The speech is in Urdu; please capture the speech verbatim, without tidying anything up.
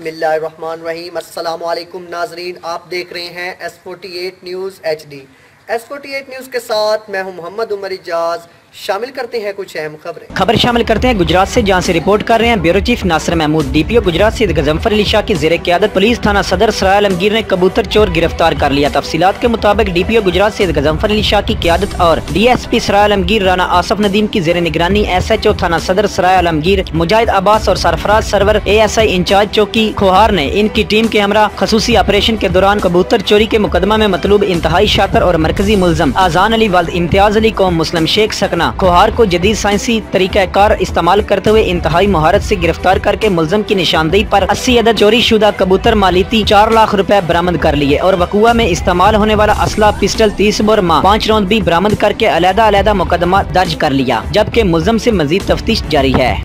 بسم اللہ الرحمن الرحیم۔ السلام علیکم ناظرین، آپ دیکھ رہے ہیں S forty eight news H D. S forty eight news کے ساتھ میں ہوں محمد عمر اجاز۔ شامل کرتے ہیں کچھ اہم خبریں۔ خبر شامل کرتے ہیں گجرات سے، جہاں سے رپورٹ کر رہے ہیں bureau chief Nasir Mahmood. D P O Gujrat Syed Ghazanfar Ali Shah کی زیر قیادت پولیس تھانہ صدر سرائے عالمگیر نے کبوتر چور گرفتار کر لیا۔ تفصیلات کے مطابق D P O Gujrat Syed Ghazanfar Ali Shah کی قیادت اور D S P Sarai Alamgir Rana Asif Nadeem کی زیر نگرانی ایس ایچ او تھانہ صدر سرائے عالمگیر مجاہد عباس اور سرفراز سرور اے ایس آئی انچارج چوکی کھوہار نے ان کی ٹیم کے ہمراہ خصوصی آپریشن کے دوران کبوتر چوری کے مقدمہ میں مطلوب انتہائی شاطر اور مرکزی ملزم آذان علی والد امتیاز علی قوم مسلم شیخ سکنا کھوہار کو جدید سائنسی طریقہ کار استعمال کرتے ہوئے انتہائی مہارت سے گرفتار کر کے ملزم کی نشاندہی پر اسی عدد چوری شدہ کبوتر مالیتی چار لاکھ روپے برآمد کر لیے اور وقوع میں استعمال ہونے والا اسلحہ پسٹل تیس بور ماں پانچ راؤنڈ بھی برآمد کر کے علیحدہ علیحدہ مقدمہ درج کر لیا، جبکہ ملزم سے مزید تفتیش جاری ہے۔